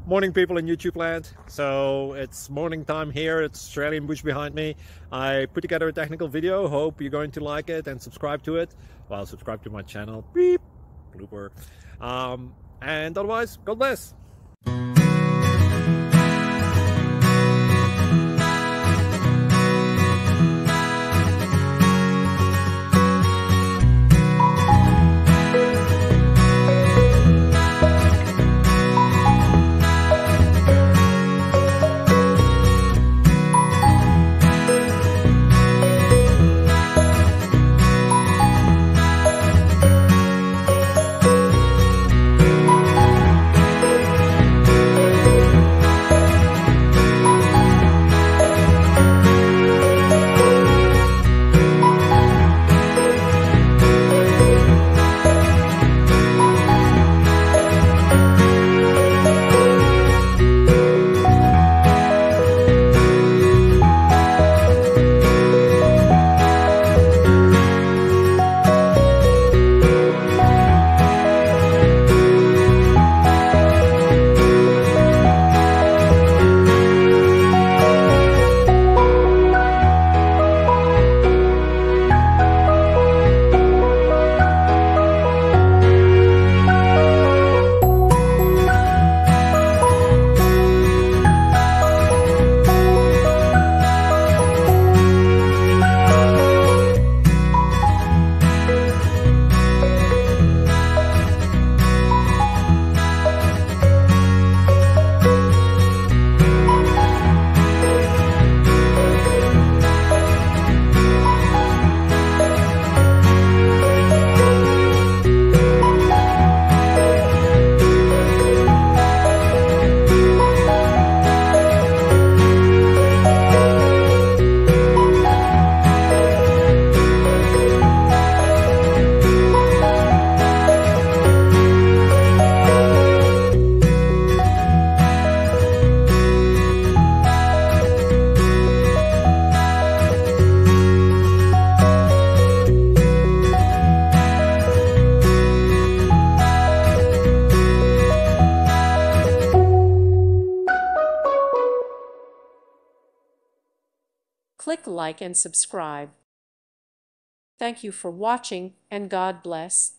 Morning, people in YouTube land. So it's morning time here. It's Australian bush behind me. I put together a technical video. Hope you're going to like it and subscribe to it. Well, subscribe to my channel. Beep. Blooper. And otherwise, God bless. Click like and subscribe. Thank you for watching, and God bless.